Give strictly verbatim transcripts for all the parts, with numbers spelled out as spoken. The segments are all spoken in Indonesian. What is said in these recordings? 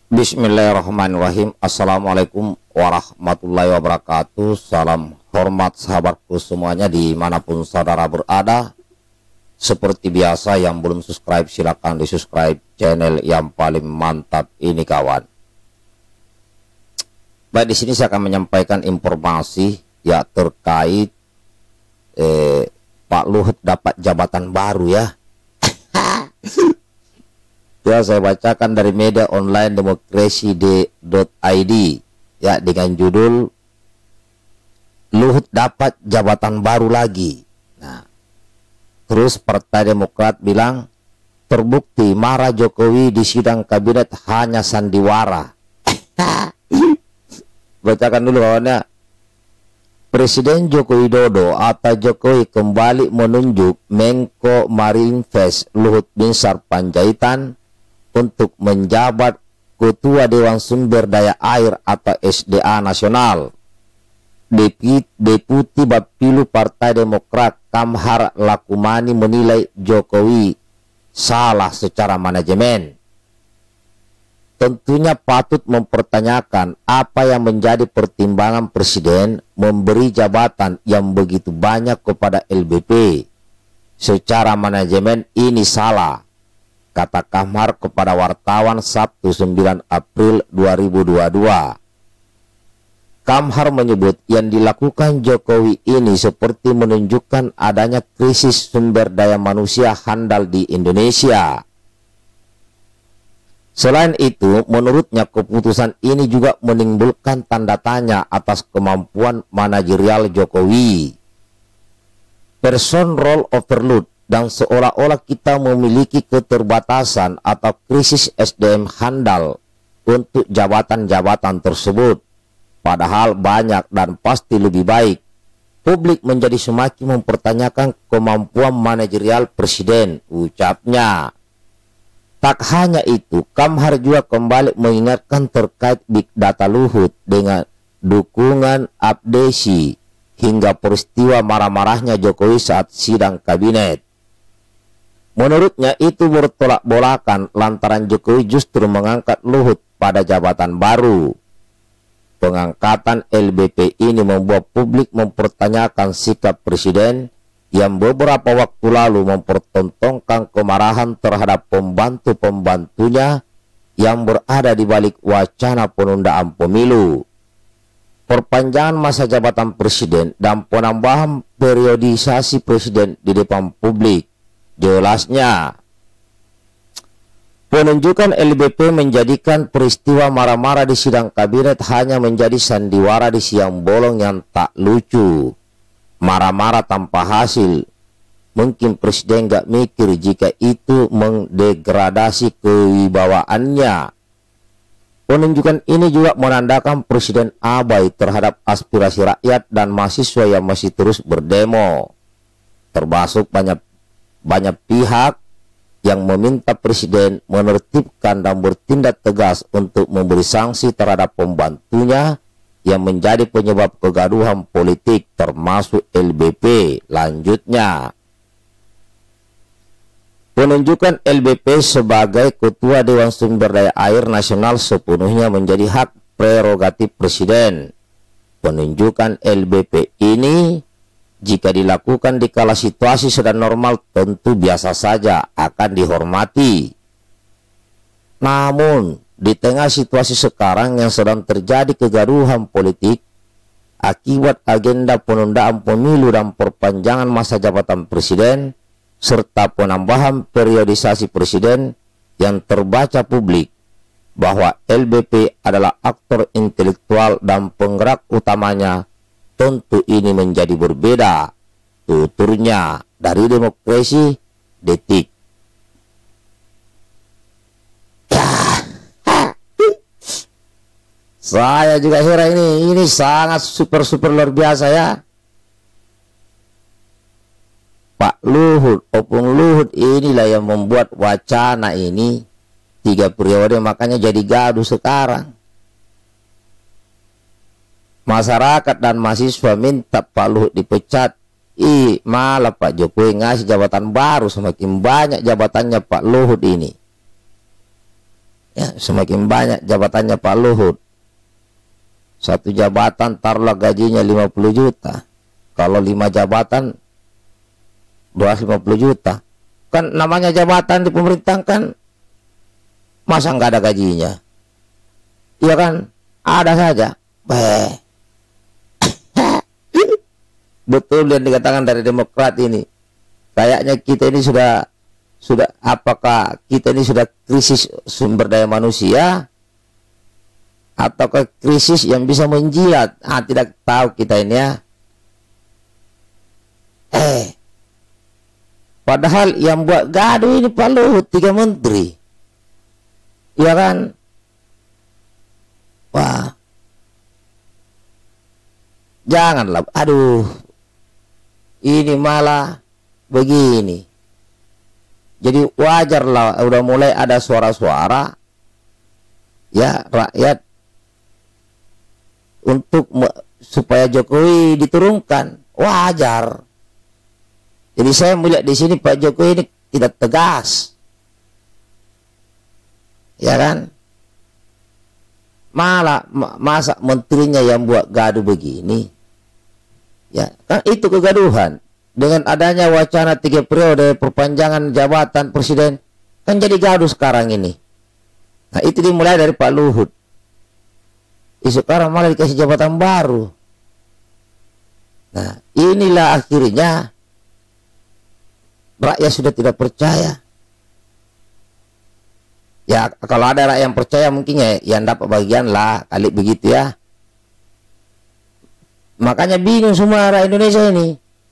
Bismillahirrahmanirrahim. Assalamualaikum warahmatullahi wabarakatuh. Salam hormat sahabatku semuanya dimanapun saudara berada. Seperti biasa, yang belum subscribe silahkan di subscribe channel yang paling mantap ini kawan. Baik, di sini saya akan menyampaikan informasi ya terkait eh, Pak Luhut dapat jabatan baru ya. Ya, saya bacakan dari media online demokrasi dot i d ya dengan judul Luhut dapat jabatan baru lagi. Nah, terus Partai Demokrat bilang terbukti marah Jokowi di sidang kabinet hanya sandiwara. Bacakan dulu kawannya. Presiden Joko Widodo atau Jokowi kembali menunjuk Menko Marinvest Luhut Binsar Panjaitan untuk menjabat Ketua Dewan Sumber Daya Air atau S D A Nasional. Deputi Bapilu Partai Demokrat Kamhar Lakumani menilai Jokowi salah secara manajemen. Tentunya patut mempertanyakan apa yang menjadi pertimbangan Presiden memberi jabatan yang begitu banyak kepada L B P. Secara manajemen ini salah, kata Kamhar kepada wartawan Sabtu sembilan April dua ribu dua puluh dua. Kamhar menyebut yang dilakukan Jokowi ini seperti menunjukkan adanya krisis sumber daya manusia handal di Indonesia. Selain itu, menurutnya keputusan ini juga menimbulkan tanda tanya atas kemampuan manajerial Jokowi. Person role overload dan seolah-olah kita memiliki keterbatasan atau krisis S D M handal untuk jabatan-jabatan tersebut. Padahal banyak dan pasti lebih baik. Publik menjadi semakin mempertanyakan kemampuan manajerial Presiden, ucapnya. Tak hanya itu, Kamhar juga kembali mengingatkan terkait Big Data Luhut dengan dukungan abdesi hingga peristiwa marah-marahnya Jokowi saat sidang kabinet. Menurutnya itu bertolak belakan lantaran Jokowi justru mengangkat Luhut pada jabatan baru. Pengangkatan L B P ini membuat publik mempertanyakan sikap Presiden yang beberapa waktu lalu mempertontonkan kemarahan terhadap pembantu-pembantunya yang berada di balik wacana penundaan pemilu, perpanjangan masa jabatan Presiden, dan penambahan periodisasi Presiden di depan publik. Jelasnya, penunjukan L B P menjadikan peristiwa marah-marah di sidang kabinet hanya menjadi sandiwara di siang bolong yang tak lucu. Marah-marah tanpa hasil. Mungkin Presiden gak mikir jika itu mendegradasi kewibawaannya. Penunjukan ini juga menandakan Presiden abai terhadap aspirasi rakyat dan mahasiswa yang masih terus berdemo. Termasuk banyak banyak pihak yang meminta Presiden menertibkan dan bertindak tegas untuk memberi sanksi terhadap pembantunya yang menjadi penyebab kegaduhan politik termasuk L B P. Lanjutnya, penunjukan L B P sebagai Ketua Dewan Sumber Daya Air Nasional sepenuhnya menjadi hak prerogatif Presiden. Penunjukan L B P ini jika dilakukan di kala situasi sedang normal tentu biasa saja akan dihormati. Namun di tengah situasi sekarang yang sedang terjadi kegaduhan politik akibat agenda penundaan pemilu dan perpanjangan masa jabatan Presiden serta penambahan periodisasi Presiden, yang terbaca publik bahwa L B P adalah aktor intelektual dan penggerak utamanya, tentu ini menjadi berbeda, tuturnya dari Demokrasi Detik. Saya juga heran ini, ini sangat super-super luar biasa ya. Pak Luhut, Opung Luhut inilah yang membuat wacana ini tiga periode, makanya jadi gaduh sekarang. Masyarakat dan mahasiswa minta Pak Luhut dipecat. Ih, malah Pak Jokowi ngasih jabatan baru, semakin banyak jabatannya Pak Luhut ini. Ya, semakin banyak jabatannya Pak Luhut. Satu jabatan taruhlah gajinya lima puluh juta. Kalau lima jabatan dua ratus lima puluh juta. Kan namanya jabatan di pemerintahan kan, masa nggak ada gajinya? Iya kan? Ada saja. Beh. Betul yang dikatakan dari Demokrat ini. Kayaknya kita ini sudah sudah apakah kita ini sudah krisis sumber daya manusia ataukah krisis yang bisa menjilat? Ah, tidak tahu kita ini ya. Eh, padahal yang buat gaduh ini Pak Luhut, tiga menteri, ya kan? Wah, janganlah. Aduh, ini malah begini. Jadi wajarlah udah mulai ada suara-suara ya rakyat untuk supaya Jokowi diturunkan, wajar. Jadi saya melihat di sini Pak Jokowi ini tidak tegas, ya kan? Malah masa menterinya yang buat gaduh begini, ya kan? Itu kegaduhan. Dengan adanya wacana tiga periode perpanjangan jabatan presiden, kan jadi gaduh sekarang ini. Nah itu dimulai dari Pak Luhut. Sekarang malah dikasih jabatan baru. Nah inilah akhirnya rakyat sudah tidak percaya. Ya kalau ada rakyat yang percaya mungkin ya yang dapat bagian lah kali begitu ya. Makanya bingung semua rakyat Indonesia ini.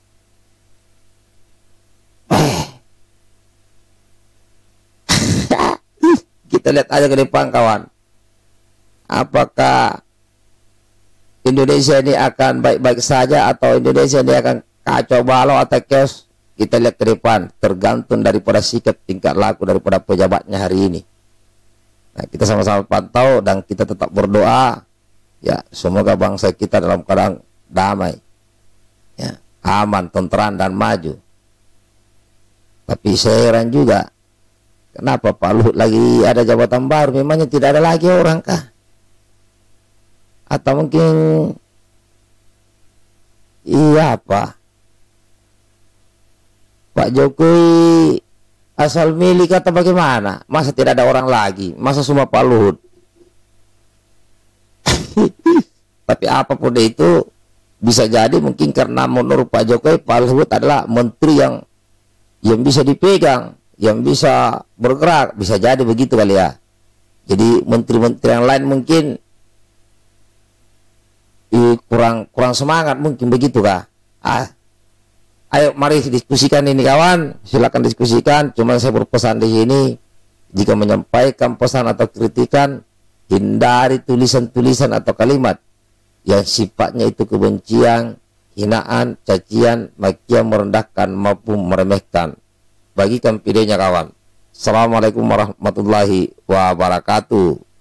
Kita lihat aja ke depan kawan. Apakah Indonesia ini akan baik-baik saja atau Indonesia ini akan kacau balau atau chaos? Kita lihat ke depan, tergantung daripada sikap tingkah laku daripada pejabatnya hari ini. Nah, kita sama-sama pantau dan kita tetap berdoa ya semoga bangsa kita dalam keadaan damai, ya, aman, tentram dan maju. Tapi saya heran juga, kenapa Pak Luhut lagi ada jabatan baru? Memangnya tidak ada lagi orang kah? Atau mungkin iya apa? Pak Jokowi asal milih kata bagaimana? Masa tidak ada orang lagi? Masa semua Pak Luhut? Tapi apapun itu bisa jadi mungkin karena menurut Pak Jokowi Pak Luhut adalah menteri yang yang bisa dipegang, yang bisa bergerak, bisa jadi begitu kali ya. Jadi menteri-menteri yang lain mungkin eh, kurang kurang semangat mungkin begitu kah? Ah, ayo mari diskusikan ini kawan, silakan diskusikan. Cuman saya berpesan di sini, jika menyampaikan pesan atau kritikan, hindari tulisan-tulisan atau kalimat yang sifatnya itu kebencian, hinaan, cacian, makian, merendahkan maupun meremehkan. Bagikan videonya kawan. Assalamualaikum warahmatullahi wabarakatuh.